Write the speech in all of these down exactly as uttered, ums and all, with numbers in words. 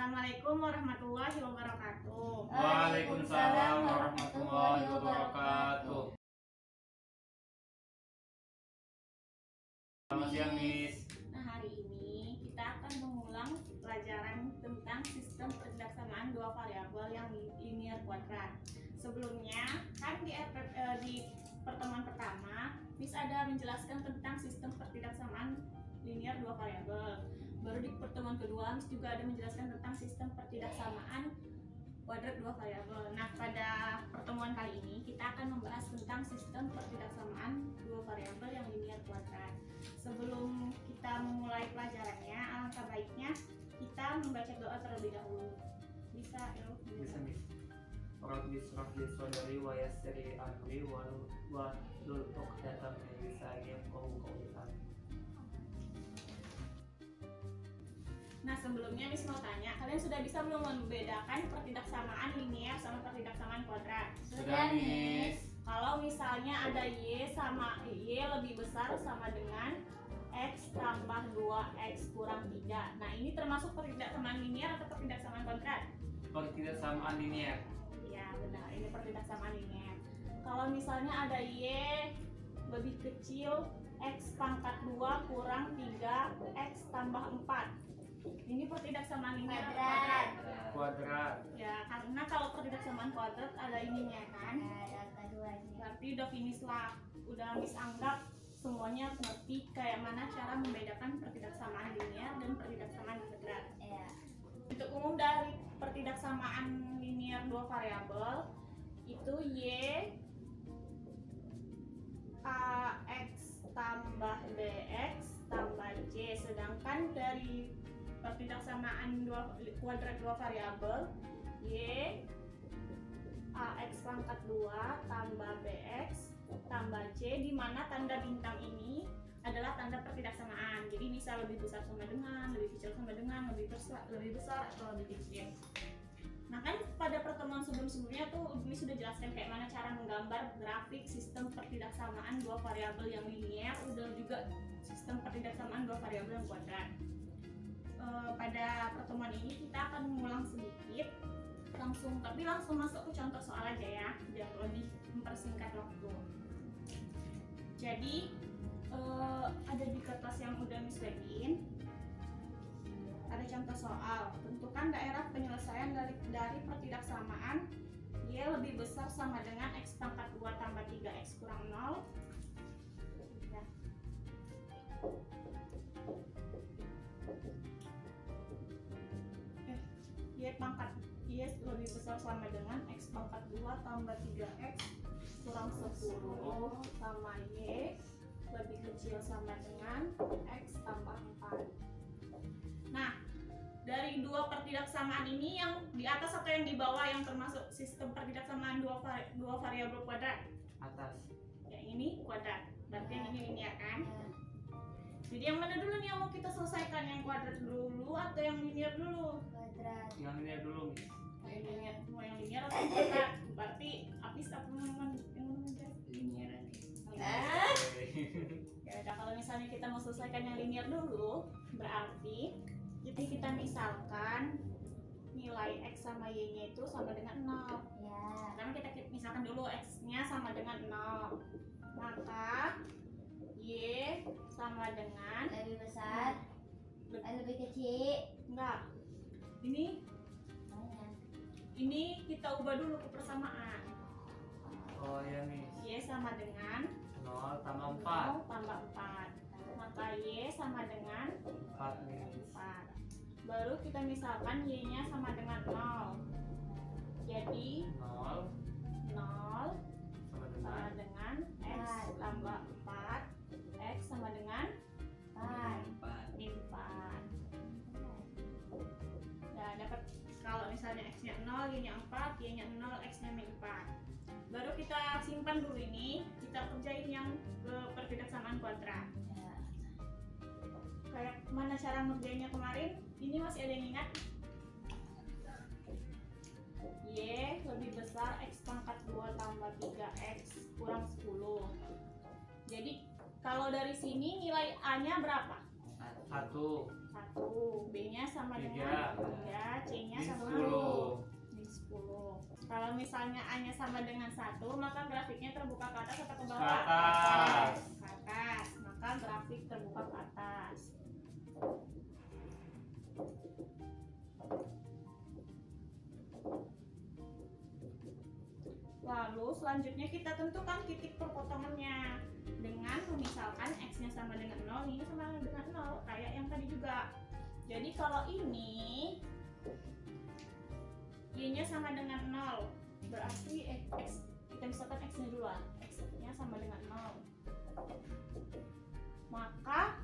Assalamualaikum warahmatullahi wabarakatuh. Waalaikumsalam warahmatullahi wabarakatuh. Selamat siang, Miss. Nah, hari ini kita akan mengulang pelajaran tentang sistem pertilaksamaan dua variabel yang linear kuadrat. Sebelumnya, kan di, eh, di pertemuan pertama, Miss ada menjelaskan tentang sistem pertilaksamaan linear dua variabel. Baru di pertemuan kedua, Miss juga ada menjelaskan tentang sistem pertilaksamaan kuadrat dua variabel. Nah, pada pertemuan kali ini kita akan membahas tentang sistem pertilaksamaan dua variabel yang linear kuadrat. Sebelum kita memulai pelajarannya, alangkah baiknya kita membaca doa terlebih dahulu. Bisa, ya? Bisa, Miss. Rabbi shrah li sadri wa yassir li amri wahlul 'uqdatam min lisani yafqahu qawli. Nah, sebelumnya Miss mau tanya, kalian sudah bisa belum membedakan pertidaksamaan linear sama pertidaksamaan kuadrat? Sudah, Miss. Kalau misalnya ada Y sama Y lebih besar sama dengan X tambah dua X kurang tiga. Nah, ini termasuk pertidaksamaan linear atau pertidaksamaan kuadrat? Pertidaksamaan linear. Ya, benar. Ini pertidaksamaan linear. Kalau misalnya ada Y lebih kecil X pangkat dua kurang tiga X tambah empat. Ini pertidaksamaan linear atau kuadrat? Kuadrat. Ya, karena kalau pertidaksamaan kuadrat ada ininya kan? Berarti udah finish lah. Udah Miss anggap semuanya ngerti kayak mana cara membedakan pertidaksamaan linear dan pertidaksamaan kuadrat. Ya. Untuk umum dari pertidaksamaan linear dua variabel itu Y A X tambah B X tambah J, sedangkan dari pertidaksamaan dua kuadrat dua variabel Y A X pangkat dua tambah B X tambah J, di mana tanda bintang ini adalah tanda pertidaksamaan. Jadi bisa lebih besar sama dengan, lebih kecil sama dengan, lebih besar, lebih besar atau lebih kecil. Nah, kan pada pertemuan sebelum-sebelumnya tuh Miss sudah jelaskan kayak mana cara menggambar grafik sistem pertidaksamaan dua variabel yang linear, udah juga sistem pertidaksamaan dua variabel yang kuadrat. E, pada pertemuan ini kita akan mengulang sedikit, langsung tapi langsung masuk ke contoh soal aja ya, biar lebih mempersingkat waktu. Jadi e, ada di kertas yang udah Miss bagiin. Ada contoh soal, tentukan daerah penyelesaian dari, dari pertidaksamaan Y lebih besar sama dengan X pangkat dua tambah tiga X kurang nol. Ya. Eh, Y pangkat Y lebih besar sama dengan X pangkat dua tambah tiga X kurang sepuluh sama Y lebih kecil sama dengan X tambah empat. Nah, dari dua pertidaksamaan ini yang di atas atau yang di bawah yang termasuk sistem pertidaksamaan dua, vari, dua variabel kuadrat? Atas. Yang ini kuadrat, berarti yang ini linear kan? Jadi yang mana dulu nih yang mau kita selesaikan, yang kuadrat dulu atau yang linear dulu? Kuadrat. Yang linear dulu, Miss. Yang linear, mau yang linear atau kuadrat? Berarti Apis apa yang mana? Linear aja. Ah. Ya udah, kalau misalnya kita mau selesaikan yang linear dulu, berarti jadi kita misalkan nilai X sama Y-nya itu sama dengan nol. Ya. Karena kita misalkan dulu X-nya sama dengan nol. Maka Y sama dengan Lebih besar, lebih, lebih kecil. enggak. Ini ini kita ubah dulu ke persamaan. Oh ya, Miss. Y sama dengan nol tambah empat. nol tambah empat. Maka Y sama dengan empat, Miss. empat. Baru kita misalkan Y-nya sama dengan nol. Jadi nol nol sama sama dengan dengan X tambah empat. X sama dengan empat. empat. empat. Nah, dapat kalau misalnya X-nya nol, Y-nya empat, Y-nya nol, X-nya empat. Baru kita simpan dulu ini, kita kerjain yang uh, pertidaksamaan kuadrat. Ya. Kayak mana cara ngerjainnya kemarin? Ini masih ada yang ingat? Y lebih besar X pangkat dua tambah tiga X kurang sepuluh. Jadi kalau dari sini nilai A-nya berapa? Satu. satu. B-nya sama Tiga. dengan tiga. C misalnya A-nya sama dengan satu, maka grafiknya terbuka ke atas atau ke Ke bawah? atas. Ke atas. Maka grafik terbuka ke atas. Lalu selanjutnya kita tentukan titik perpotongannya dengan memisalkan X-nya sama dengan nol, ini sama dengan nol, kayak yang tadi juga. Jadi kalau ini Y-nya sama dengan nol, berarti X, kita misalkan X-nya dulu lah, X-nya sama dengan nol. Maka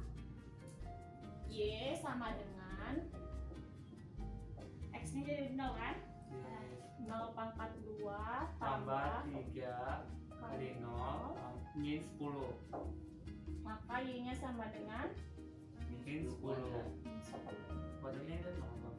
Y sama dengan X-nya jadi nol kan? nol pangkat dua Tambah tambah tiga kali nol min sepuluh. maka Y-nya sama dengan Min sepuluh. min sepuluh. Padahal kan nol.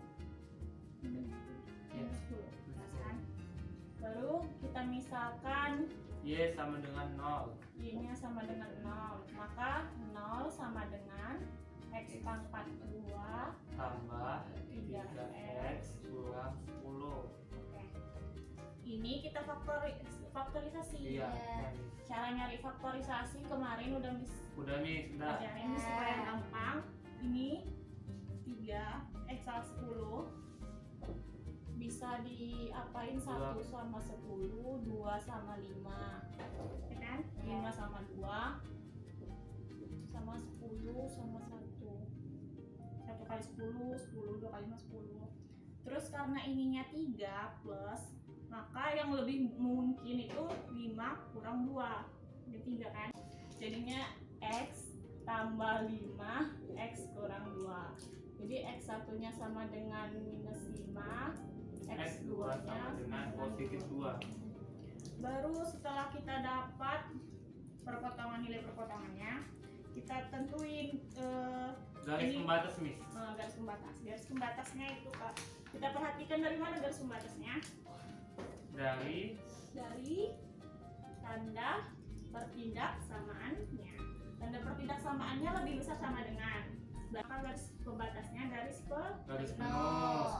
Min sepuluh, jelas kan? Baru kita misalkan Y sama dengan nol. Y-nya sama dengan nol, maka nol sama dengan X pangkat dua Tambah tiga tiga X. X kurang sepuluh. Oke. Ini kita faktori faktorisasi. Iya. Cara nyari faktorisasi kemarin udah mis Udah nih, sudah. ajarin supaya gampang. Ini tiga X sepuluh bisa diapain? Satu sama sepuluh, dua sama lima, ya kan? Lima sama dua sama sepuluh sama satu, satu kali sepuluh, sepuluh, dua kali lima, sepuluh. Terus karena ininya tiga plus, maka yang lebih mungkin itu lima kurang dua, jadi tiga kan? Jadinya X tambah lima, X kurang dua. Jadi X satunya sama dengan minus lima, X X dua sama dengan positif dua. Baru setelah kita dapat perpotongan nilai perpotongannya, kita tentuin eh, Garis ini- pembatas, Miss. eh, garis pembatas. Garis pembatasnya itu Kak, kita perhatikan dari mana garis pembatasnya? Dari Dari tanda pertindaksamaannya. Tanda pertindaksamaannya lebih besar sama dengan, belakang garis pembatasnya garis ke garis penuh. Nol.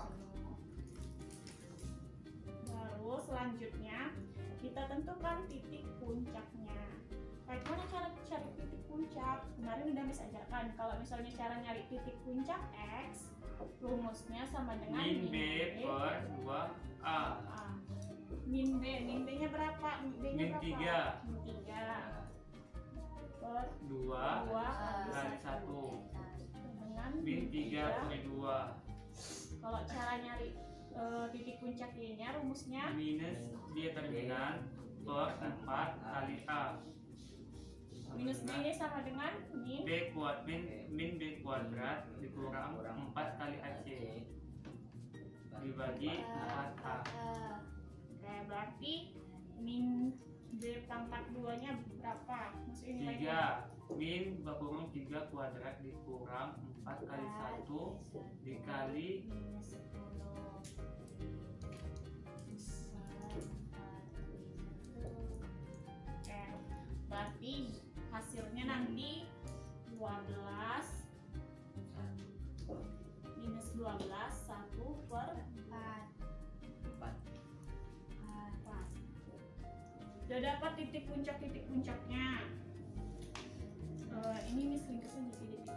Baru selanjutnya kita tentukan titik puncaknya. Bagaimana cara cari titik puncak? Kemarin udah bisa ajarkan. Kalau misalnya cara nyari titik puncak X, rumusnya sama dengan Min B per dua A. A. Min B, min B-nya berapa? Min B-nya Min berapa? tiga. Min tiga per dua dua kali kali satu. satu. Dengan Min tiga kali dua. Kalau cara nyari eh, titik puncak Y-nya, rumusnya Minus determinan per empat kali A. minus B-nya sama dengan min B kuat min min B kuadrat dikurang empat kali A C dibagi empat A. Oke, berarti min B pangkat dua nya berapa? Maksudnya nilainya? tiga min berkurang tiga kuadrat dikurang empat kali satu dikali Minus sepuluh. Oke, berarti hasilnya nanti dua belas minus dua belas satu per Empat. empat. Empat. Udah dapat titik puncak titik puncaknya. Eh, ini Miss ringkasnya jadi titik.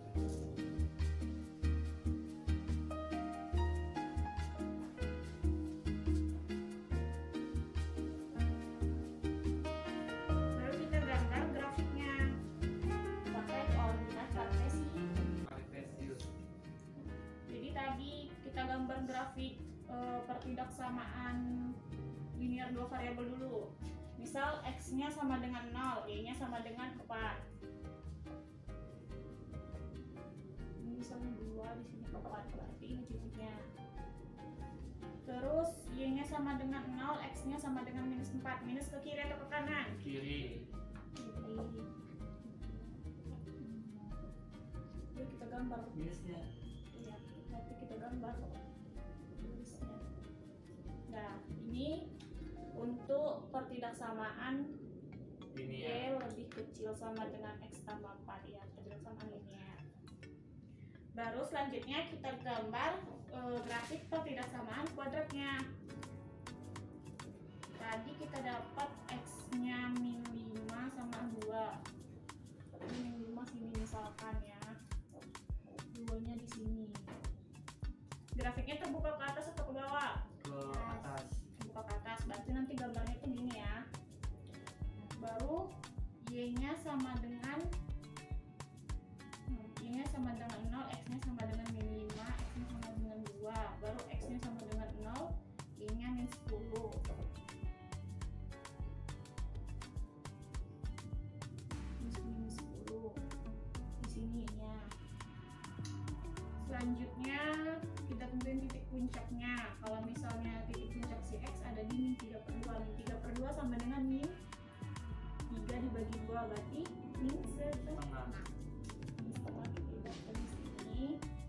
Baru kita gambar grafiknya pakai koordinat kartesius. Kartesius. Jadi tadi kita gambar grafik eh, pertindaksamaan linear dua variabel dulu. Misal X-nya sama dengan nol, Y-nya sama dengan empat. Ini misalnya dua, di sini empat, berarti ini titiknya. Terus Y-nya sama dengan nol, X-nya sama dengan minus empat. Minus ke kiri atau ke kanan? Kiri. Kiri. Yuk kita gambar. Minusnya Iya, nanti kita gambar tulisnya. Nah, ini untuk pertindaksamaan ini Y ya. lebih kecil sama dengan X tambah empat ya, pertindaksamaan linear. Baru selanjutnya kita gambar eh, grafik pertindaksamaan kuadratnya. dapat X-nya min lima sama dua. Min lima sini misalkan ya. Duanya di sini. Grafiknya terbuka ke atas atau ke bawah? Ke atas. Terbuka ke atas. Berarti nanti gambarnya tuh gini ya. Baru Y-nya sama dengan hmm, Y-nya sama dengan nol, X-nya sama dengan min lima, X-nya sama dengan dua. Baru X-nya sama dengan nol, Y-nya min sepuluh. Min sepuluh. Di sini Y-nya. Selanjutnya kita tentuin titik puncaknya. Kalau misalnya titik puncak si X ada di min tiga per dua. Min tiga per dua sama dengan min tiga dibagi dua, berarti min setengah. Min setengah kita dapatkan di sini.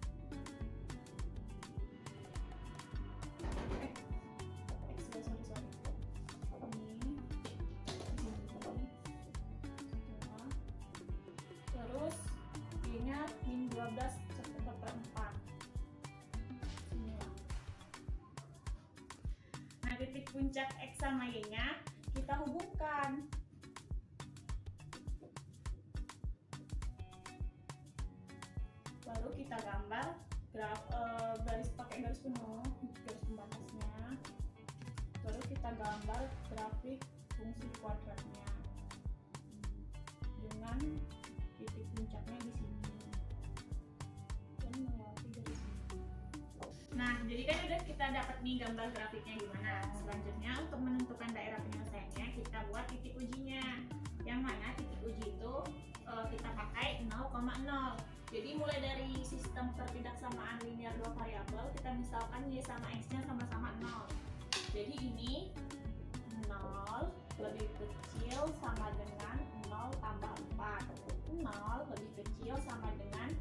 Eh, X, sorry, sorry, sorry. Ini, ini, setengah. Terus Y-nya min dua belas per empat. Inilah. Nah, titik puncak X sama Y-nya kita hubungkan. Baru kita gambar graf, uh, garis pakai garis penuh, garis pembatasnya. Baru kita gambar grafik fungsi kuadratnya dengan titik puncaknya di sini. Dan melewati garis ini. Nah, jadi kan udah kita dapat nih gambar grafiknya gimana. Selanjutnya untuk menentukan daerah penyelesaiannya kita buat titik ujinya. Yang mana titik uji itu uh, kita pakai nol koma nol. Jadi mulai dari sistem pertidaksamaan linear dua variabel, kita misalkan Y sama X-nya sama-sama nol. Jadi ini nol lebih kecil sama dengan nol tambah empat. nol lebih kecil sama dengan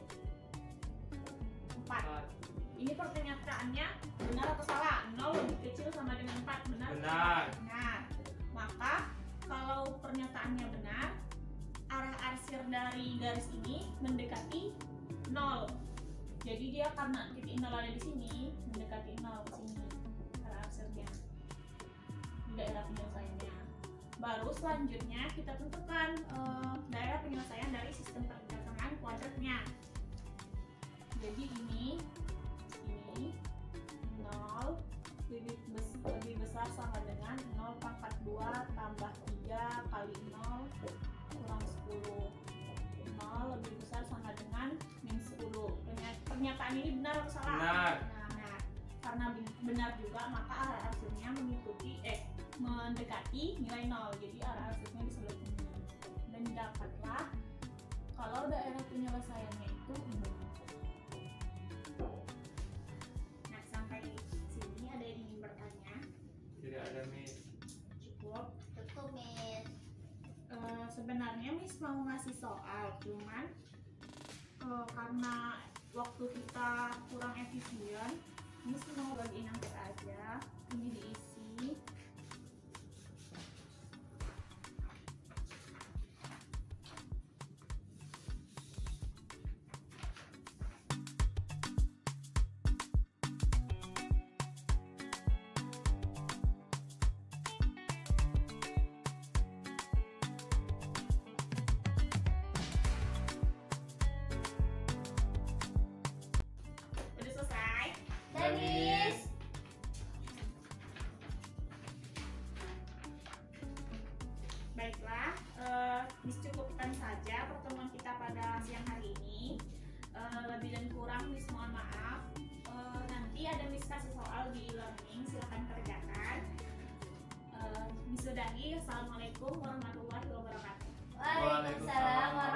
empat. Ini pernyataannya benar atau salah? nol lebih kecil sama dengan empat. Benar? Benar. Benar. Maka kalau pernyataannya benar, arah arsir dari garis ini mendekati nol. Jadi dia karena titik nol ada di sini, mendekati nol ke sini arah arsirnya di daerah penyelesaiannya. Baru selanjutnya kita tentukan uh, daerah penyelesaian dari sistem pertidaksamaan kuadratnya. Jadi ini ini nol lebih, bes, lebih besar sama dengan nol pangkat dua tambah tiga kali nol kurang sepuluh. Nol lebih besar sama dengan min sepuluh. Pernyataan ini benar atau salah? Benar. Nah, karena benar juga maka arah arsirnya mengikuti eh mendekati nilai nol. Jadi arah arsirnya disebut ini. Dan dapatlah kalau daerah penyelesaiannya itu ini. Nah, sampai sini ada yang ingin bertanya? Tidak ada, Miss. Cukup. Cukup, Miss. Uh, sebenarnya Miss mau ngasih soal, cuman uh, karena waktu kita kurang efisien, Miss mau bagiin angka aja. Ini diisi. Miss. Baiklah, uh, Miss cukupkan saja pertemuan kita pada siang hari ini. Uh, lebih dan kurang Miss mohon maaf. Uh, nanti ada Miss kasih soal di e-learning, silahkan kerjakan. Uh, Miss sudahi. Assalamualaikum warahmatullahi wabarakatuh. Waalaikumsalam warahmatullahi